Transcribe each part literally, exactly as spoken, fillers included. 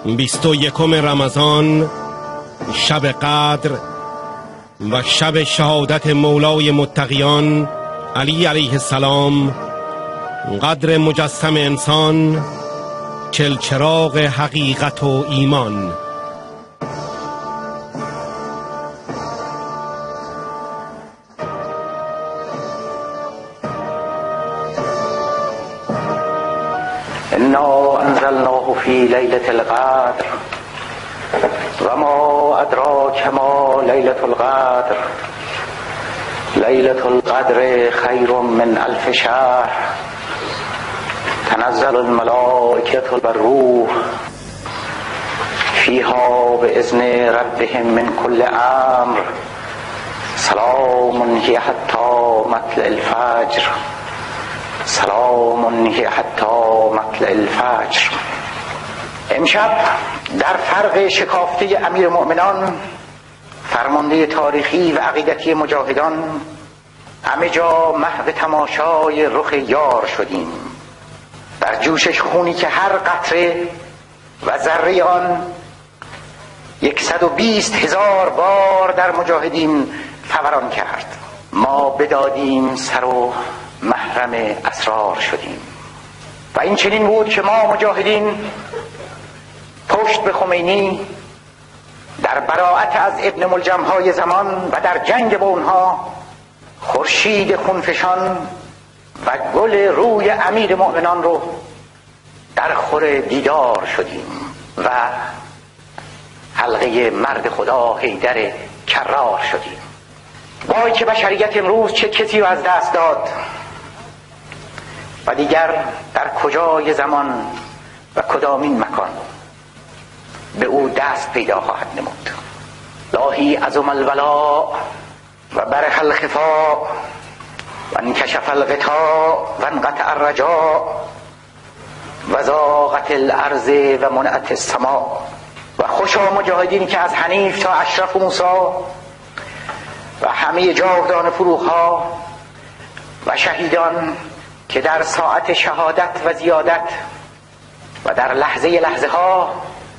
بیست و یکم رمضان، شب قدر و شب شهادت مولای متقیان علی علیه السلام، قدر مجسم انسان، چلچراغ حقیقت و ایمان. انا انزلناه فی لیلة القدر و ما ادراک ما لیلة القدر لیلة القدر خیر من الف شهر تنزل الملائکة والروح فیها باذن ربهم من کل امر سلام هی حتی مطلع الفجر سلام هی حتی مطلع الفجر. امشب در فرق شکافته امیر مؤمنان، فرمانده تاریخی و عقیدتی مجاهدان، همه جا محو تماشای رخ یار شدیم. در جوشش خونی که هر قطره و ذره آن یکصد و بیست هزار بار در مجاهدین فوران کرد. ما بدادیم سر و محرم اسرار شدیم. و این چنین بود که ما مجاهدین پشت به خمینی در براءت از ابن ملجم های زمان و در جنگ با اونها خورشید خونفشان و گل روی امیر مؤمنان رو در خور دیدار شدیم و حلقه مرد خدا حیدر کرار شدیم. وای که بشریت امروز چه کسی رو از دست داد و دیگر در کجای زمان و کدامین مکان به او دست پیدا خواهد نمود. لاهی عظم الولا و برح الخفا و انکشف الغطا و انقطع الرجا و ضاقت الارض و منعت السما. و خوشا مجاهدین که از حنیف تا اشرف و موسی و همه جاودان فروغها و شهیدان که در ساعت شهادت و زیادت و در لحظه لحظه ها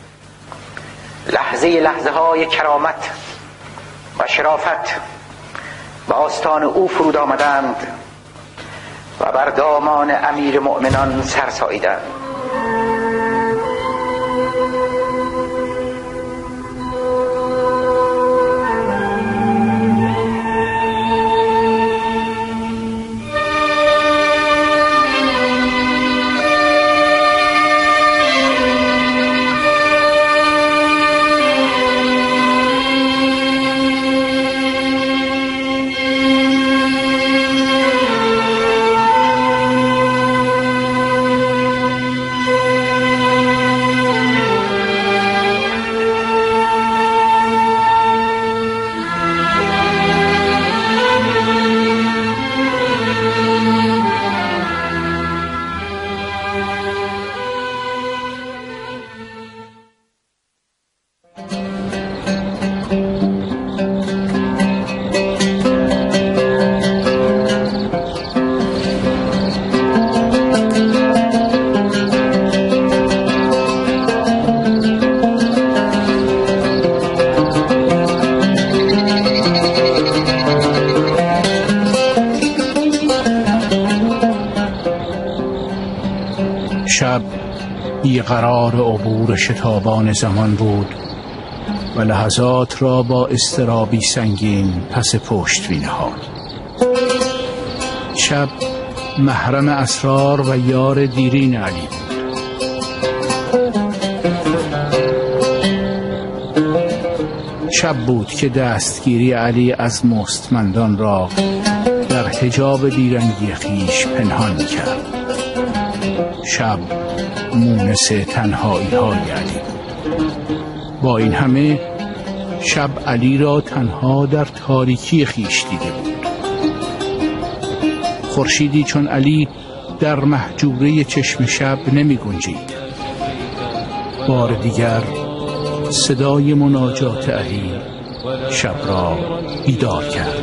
لحظه لحظه های کرامت و شرافت به آستان او فرود آمدند و بر دامان امیر مؤمنان سر ساییدند. شب بیقرار عبور شتابان زمان بود و لحظات را با اضطرابی سنگین پس پشت می‌نهاد. شب محرم اسرار و یار دیرین علی بود. شب بود که دستگیری علی از مستمندان را در حجاب بیرنگی خیش پنهان می‌کرد. شب مونس تنهایی های علی. با این همه شب علی را تنها در تاریکی خیش دیده بود. خورشیدی چون علی در محجوره چشم شب نمی گنجید. بار دیگر صدای مناجات علی شب را بیدار کرد.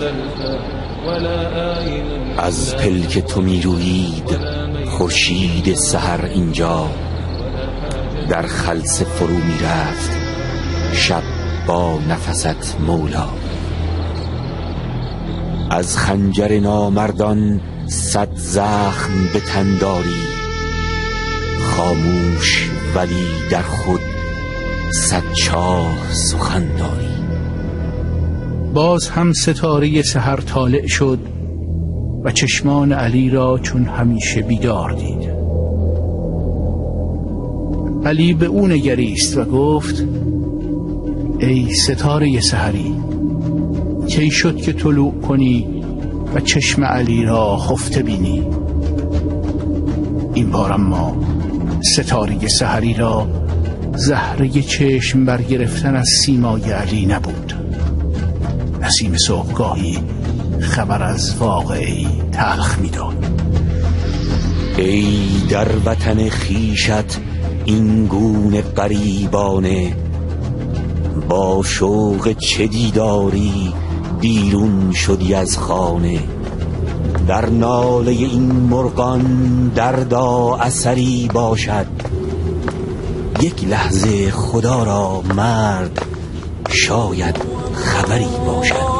از پلک تو می رویید خورشید سحر اینجا، در خلسه فرو می رفت شب با نفست مولا. از خنجر نامردان صد زخم به تن داری، خاموش ولی در خود صد چاه سخن داری. باز هم ستاره سحر طالع شد و چشمان علی را چون همیشه بیدار دید. علی به او نگریست و گفت: ای ستاره سحری، کی شد که طلوع کنی و چشم علی را خفته بینی؟ این بار اما ستاره سحری را زهره چشم برگرفتن از سیمای علی نبود. نسیم صبحگاهی خبر از واقعی تلخ می‌داد. ای در وطن خیشت این گونه غریبانه، با شوق چه دیداری بیرون شدی از خانه. در ناله این مرغان دردا اثری باشد، یک لحظه خدا را مرد شاید خبری باشد.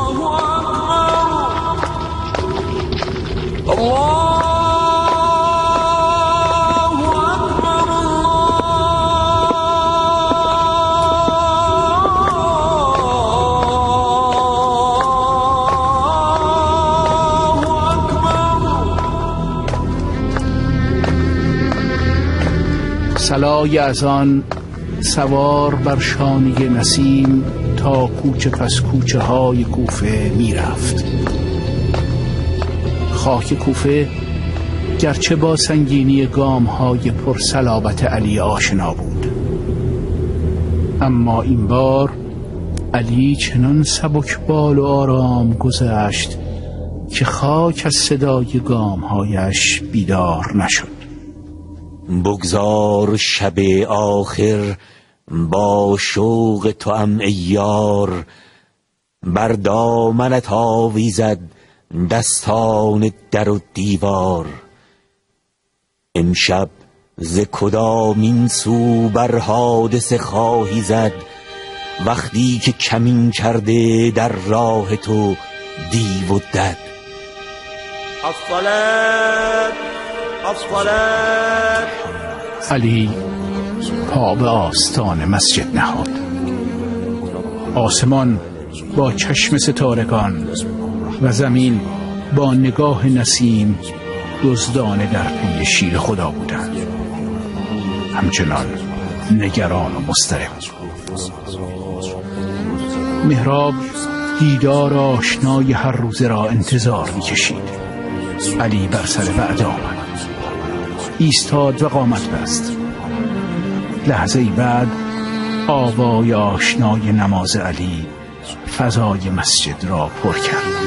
صلای از آن سوار بر شانه نسیم تا کوچه پس کوچه های کوفه می رفت. خاک کوفه گرچه با سنگینی گام های پر صلابت علی آشنا بود، اما این بار علی چنان سبکبال و آرام گذشت که خاک از صدای گام هایش بیدار نشد. بگذار شب آخر با شوق توام ای یار، بر دامنت آویزد دستان در و دیوار. امشب ز کدامین سو بر حادثه خواهی زد، وقتی که کمین کرده در راه تو دیو و دد. الصلاة الصلاة. علی پا به آستان مسجد نهاد. آسمان با چشم ستارگان و زمین با نگاه نسیم دزدانه در پی شیر خدا بودند، همچنان نگران و مضطرب. محراب دیدار آشنای هر روزه را انتظار می‌کشید. علی بر سر وعده آمد، ایستاد و قامت بست. لحظه ای بعد آوای آشنای نماز علی فضای مسجد را پر کرد.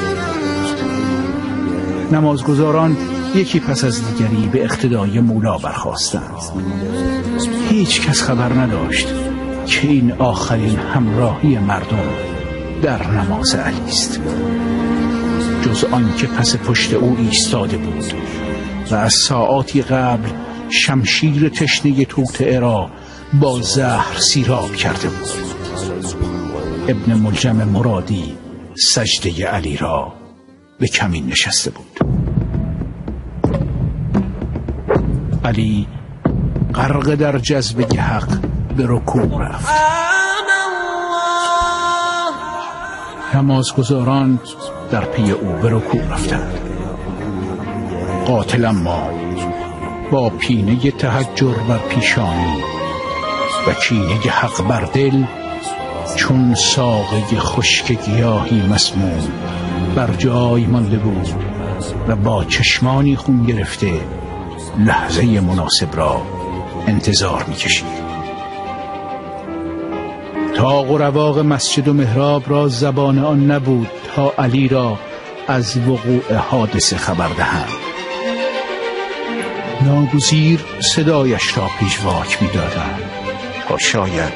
نمازگزاران یکی پس از دیگری به اقتدای مولا برخاستند. هیچ کس خبر نداشت که این آخرین همراهی مردم در نماز علی است، جز آن که پس پشت او ایستاده بود و از ساعاتی قبل شمشیر تشنه توطئه را با زهر سیراب کرده بود. ابن ملجم مرادی سجده علی را به کمین نشسته بود. علی غرق در جذبه حق به رکوع رفت. نمازگزاران در پی او به رکوع رفتند. قاتل اما با پینه تهجر بر پیشانی و کینه حق بر دل، چون ساقه خشک گیاهی مسموم بر جای مانده بود و با چشمانی خون گرفته لحظه مناسب را انتظار می‌کشید. طاق و رواق مسجد و محراب را زبان آن نبود تا علی را از وقوع حادثه خبر دهند. ناگزیر صدایش را پیشواک می‌دادند تا شاید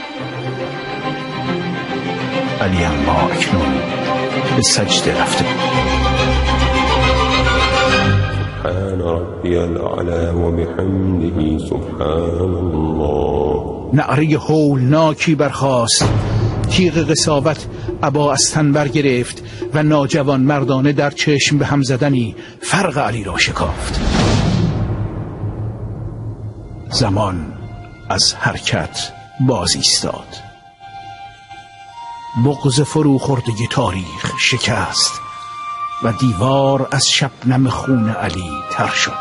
علی اما اکنون به سجده رفته بود. سبحان ربی الأعلى و بحمده سبحان الله. نعره هولناکی برخاست، تیغ قساوت ابا از تن برگرفت و ناجوان مردانه در چشم به هم زدنی فرق علی را شکافت. زمان از حرکت باز ایستاد. بغض فروخورده تاریخ شکست و دیوار از شبنم خون علی تر شد.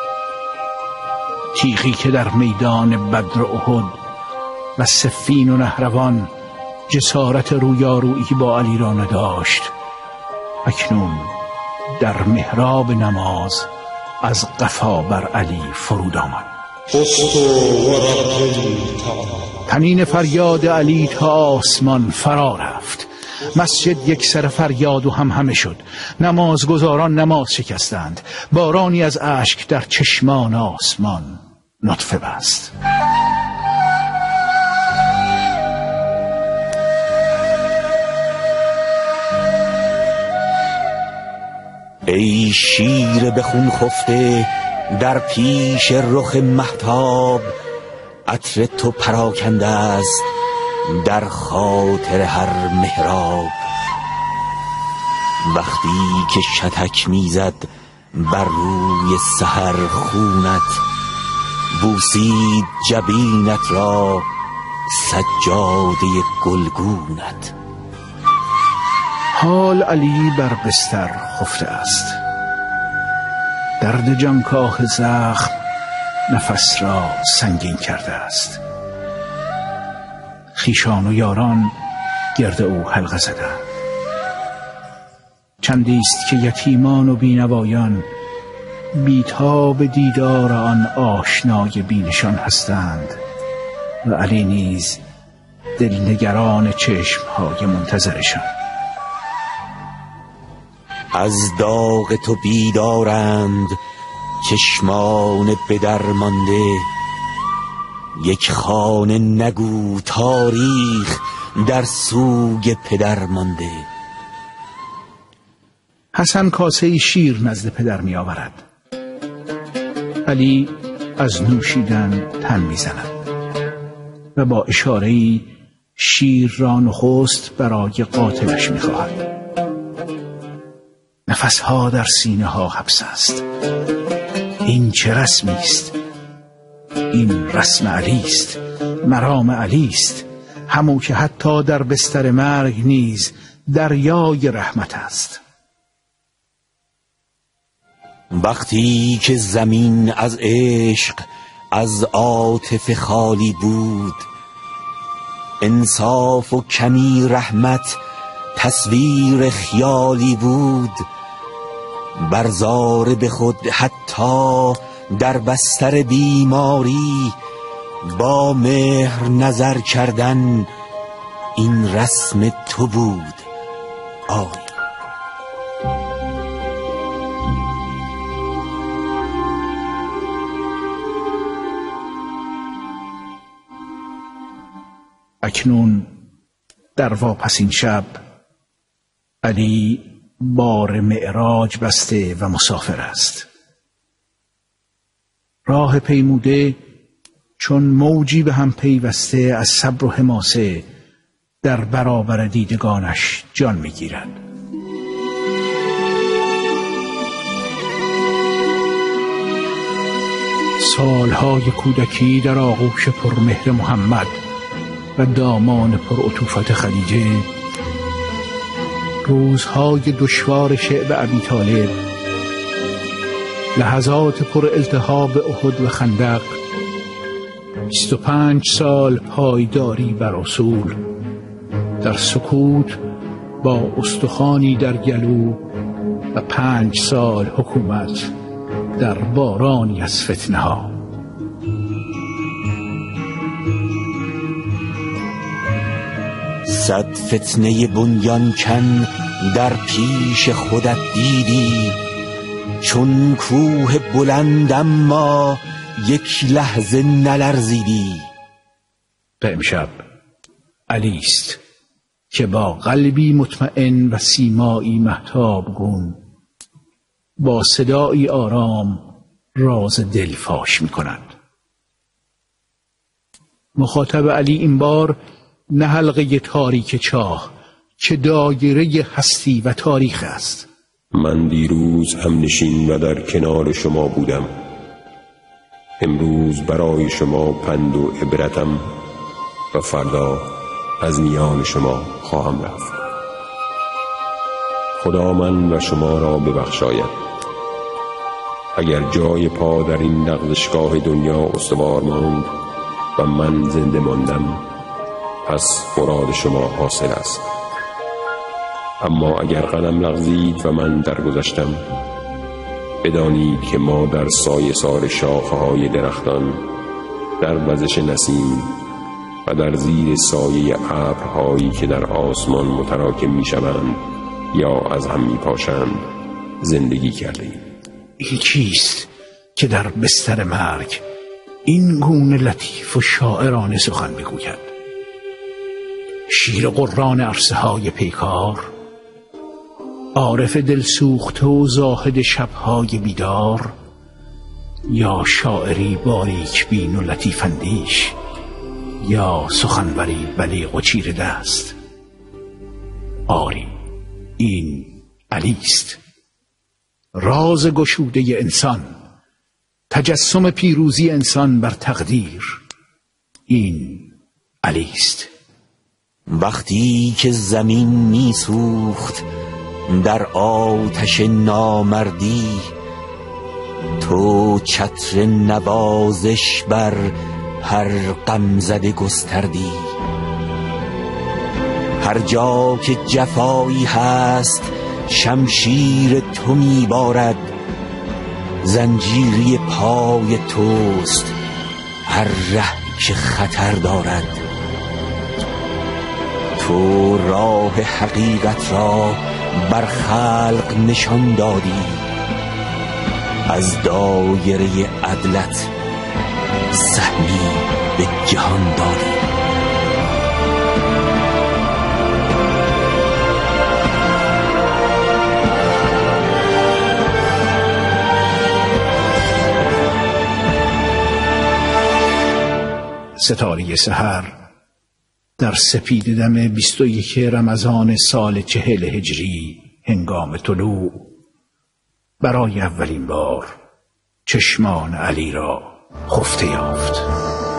تیغی که در میدان بدر و احد و صفین و نهروان جسارت رویارویی با علی را نداشت، اکنون در محراب نماز از قفا بر علی فرود آمد. طنین فریاد علی تا آسمان فرا رفت. مسجد یک سر فریاد و هم همه شد. نمازگزاران نماز شکستند. بارانی از اشک در چشمان آسمان نطفه بست. ای شیر به خون خفته در پیش رخ مهتاب، عطر تو پراکنده است در خاطر هر محراب. وقتی که شتک میزد بر روی سحر خونت، بوسید جبینت را سجاده گلگونت. حال علی بر بستر خفته است. درد جانکاه زخم نفس را سنگین کرده است. خویشان و یاران گرد او حلقه زدند. چندیست که یتیمان و بینوایان بیتاب دیدار آن آشنای بینشان هستند و علی نیز دلنگران چشمهای منتظرشان. از داغ تو بیدارند چشمان به در مانده، یک خانه نگو تاریخ در سوگ پدر مانده. حسن کاسه شیر نزد پدر می آورد. علی از نوشیدن تن می زند و با اشاره‌ای شیر را نخست برای قاتلش می خواهد. نفسها در سینه ها حبس است. این چه رسمی است؟ این رسم علی است، مرام علی است، همو که حتی در بستر مرگ نیز دریای رحمت است. وقتی که زمین از عشق از عاطفه خالی بود، انصاف و کمی رحمت تصویر خیالی بود. برزار به خود حتی در بستر بیماری، با مهر نظر کردن این رسم تو بود آی. اکنون در واپسین شب علی بار معراج بسته و مسافر است. راه پیموده چون موجی به هم پیوسته از صبر و حماسه در برابر دیدگانش جان میگیرد. سالهای کودکی در آغوش پرمهر محمد و دامان پرعطوفت خدیجه، روزهای دشوار شعب ابی طالب، لحظات پر التهاب احد و خندق، بیست و پنج سال پایداری بر اصول، در سکوت با استخوانی در گلو و پنج سال حکومت در بارانی از فتنه ها. صد فتنه بنیان کن در پیش خودت دیدی، چون کوه بلند اما یک لحظه نلرزیدی. به امشب علی است که با قلبی مطمئن و سیمایی مهتاب گون با صدایی آرام راز دل فاش می کند. مخاطب علی این بار نه حلقه تاریک چاه که دایره هستی و تاریخ است. من دیروز همنشین و در کنار شما بودم. امروز برای شما پند و عبرتم و فردا از میان شما خواهم رفت. خدا من و شما را ببخشاید. اگر جای پا در این لغزشگاه دنیا استوار ماند و من زنده ماندم، پس مراد شما حاصل است. اما اگر قدم لغزید و من درگذشتم، بدانید که ما در سایه سار شاخه‌های درختان، در وزش نسیم و در زیر سایه ابرهایی که در آسمان متراکم می‌شوند یا از هم می‌پاشند زندگی کردیم. این چیست که در بستر مرگ این گونه لطیف و شاعرانه سخن بگوید؟ شیر قران عرصه های پیکار، عارف دلسوخته و زاهد شبهای بیدار، یا شاعری باریک بین و لطیف اندیش، یا سخنوری بلیغ و چیره دست؟ آری، این علی است، راز گشوده انسان، تجسم پیروزی انسان بر تقدیر. این علی است. وقتی که زمین می سوخت در آتش نامردی، تو چتر نوازش بر هر غمزده گستردی. هر جا که جفایی هست شمشیر تو می بارد، زنجیری پای توست هر ره که خطر دارد. تو راه حقیقت را بر خلق نشان دادی، از دایره عدلت سهمی به جهان دادی. ستاره سحر در سپید دم بیست و یک رمضان سال چهل هجری هنگام طلوع برای اولین بار چشمان علی را خفته یافت.